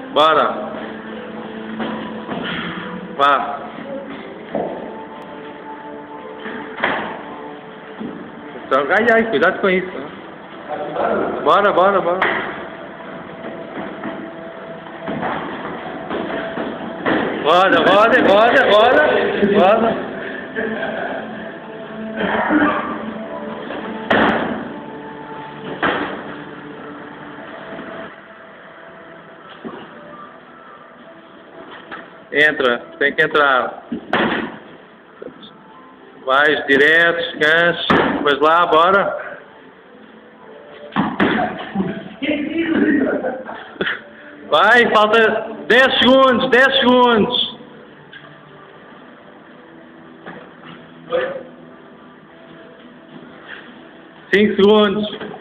Bora. Vá. Então, ai, cuidado com isso. Né? Bora. Bora. Entra, tem que entrar. Vais direto, gancho, depois lá, bora. Vai, falta 10 segundos, 10 segundos. 5 segundos.